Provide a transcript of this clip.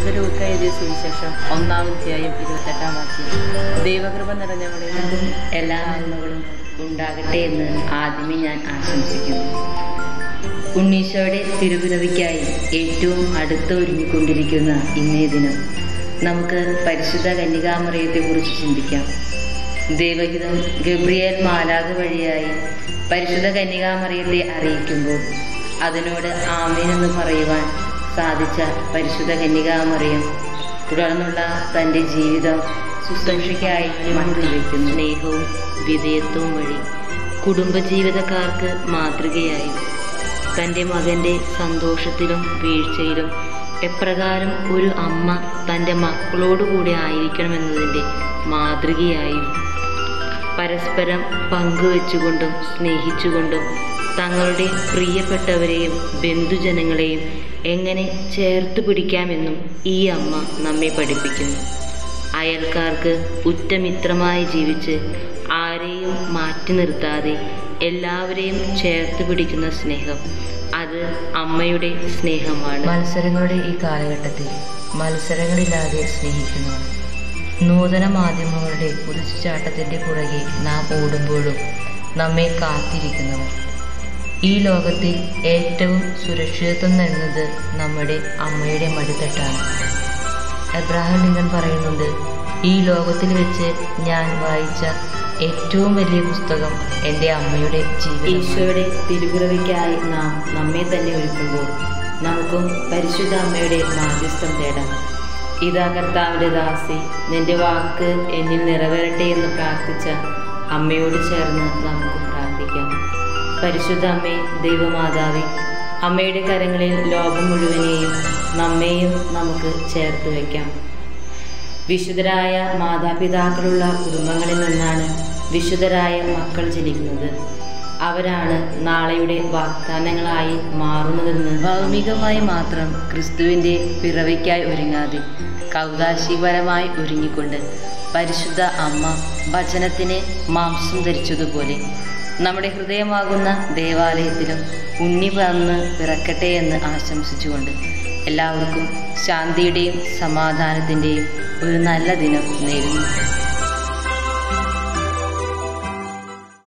വിശുദ്ധ ലൂക്ക എഴുതിയ സുവിശേഷം 1-ാം അധ്യായം 28-ാം വാക്യം. ദൈവകൃപ നിറഞ്ഞവളെ, എല്ലാ നന്മകളും ഉണ്ടാകട്ടെ എന്ന് ആദ്യമേ ഞാൻ ആശംസിക്കുന്നു. ഉണ്ണീശോയുടെ തിരുപിറവിക്കായി ഏറ്റവും അടുത്ത് ഒരുങ്ങിക്കൊണ്ടിരിക്കുന്ന ഇന്നേ ദിനം നമുക്ക് പരിശുദ്ധ കന്യകാമറിയത്തെക്കുറിച്ച് ചിന്തിക്കാം. ദൈവഹിതം ഗബ്രിയേൽ മാലാഖ വഴിയായി പരിശുദ്ധ കന്യകാമറിയത്തെ അറിയിക്കുമ്പോൾ അതിനോട് ആമേൻ എന്ന് പറയുവാൻ സാധിച്ച പരിശുദ്ധ കന്യകാമറിയം തുടർന്നുള്ള തൻ്റെ ജീവിതം ശുശ്രൂഷയ്ക്കായി മാറ്റിവെക്കുന്നു. സ്നേഹവും വിധേയത്വവും വഴി കുടുംബജീവിതക്കാർക്ക് മാതൃകയായി തൻ്റെ മകൻ്റെ സന്തോഷത്തിലും വീഴ്ചയിലും എപ്രകാരം ഒരു അമ്മ തൻ്റെ മക്കളോടുകൂടി ആയിരിക്കണമെന്നതിൻ്റെ മാതൃകയായും പരസ്പരം പങ്കുവെച്ചുകൊണ്ടും സ്നേഹിച്ചുകൊണ്ടും തങ്ങളുടെ പ്രിയപ്പെട്ടവരെയും ബന്ധുജനങ്ങളെയും എങ്ങനെ ചേർത്ത് പിടിക്കാമെന്നും ഈ അമ്മ നമ്മെ പഠിപ്പിക്കുന്നു. അയൽക്കാർക്ക് ഉറ്റമിത്രമായി ജീവിച്ച് ആരെയും മാറ്റി നിർത്താതെ എല്ലാവരെയും ചേർത്ത് പിടിക്കുന്ന സ്നേഹം, അത് അമ്മയുടെ സ്നേഹമാണ്. മത്സരങ്ങളുടെ ഈ കാലഘട്ടത്തിൽ മത്സരങ്ങളില്ലാതെ സ്നേഹിക്കുന്നവർ, നൂതന മാധ്യമങ്ങളുടെ കുതിച്ചുചാട്ടത്തിൻ്റെ പുറകെ നാം ഓടുമ്പോഴും നമ്മെ കാത്തിരിക്കുന്നവർ, ഈ ലോകത്തിൽ ഏറ്റവും സുരക്ഷിതത്വം നൽകുന്നത് നമ്മുടെ അമ്മയുടെ മടിത്തട്ടാണ്. എബ്രഹാം ലിങ്കൺ പറയുന്നുണ്ട്, ഈ ലോകത്തിൽ വെച്ച് ഞാൻ വായിച്ച ഏറ്റവും വലിയ പുസ്തകം എൻ്റെ അമ്മയുടെ ജീവിതം. ഈശോയുടെ തിരുപിറവിക്കായി നാം നമ്മെ തന്നെ ഒരുക്കുമ്പോൾ നമുക്കും പരിശുദ്ധ അമ്മയുടെ മാധ്യസ്ഥം തേടാം. ഇതാ കർത്താവിൻ്റെ ദാസി, നിന്റെ വാക്ക് എന്നിൽ നിറവേറട്ടെ എന്ന് പ്രാർത്ഥിച്ച അമ്മയോട് ചേർന്ന് നമുക്ക് പ്രാർത്ഥിക്കാം. പരിശുദ്ധ അമ്മേ, ദൈവമാതാവേ, അമ്മയുടെ കരങ്ങളിൽ ലോകം മുഴുവനെയും നമ്മെയും നമുക്ക് ചേർത്ത് വയ്ക്കാം. വിശുദ്ധരായ മാതാപിതാക്കളുള്ള കുടുംബങ്ങളിൽ നിന്നാണ് വിശുദ്ധരായ മക്കൾ ജനിക്കുന്നത്. അവരാണ് നാളെയുടെ വാഗ്ദാനങ്ങളായി മാറുന്നതെന്ന് ഭൗമികമായി മാത്രം ക്രിസ്തുവിൻ്റെ പിറവിക്കായി ഒരുങ്ങാതെ കൗദാശികപരമായി ഒരുങ്ങിക്കൊണ്ട് പരിശുദ്ധ അമ്മ വചനത്തിന് മാംസം ധരിച്ചതുപോലെ നമ്മുടെ ഹൃദയമാകുന്ന ദേവാലയത്തിലും ഉണ്ണി വന്ന് പിറക്കട്ടെ എന്ന് ആശംസിച്ചുകൊണ്ട് എല്ലാവർക്കും ശാന്തിയുടെയും സമാധാനത്തിൻ്റെയും ഒരു നല്ല ദിനം നേരുന്നു.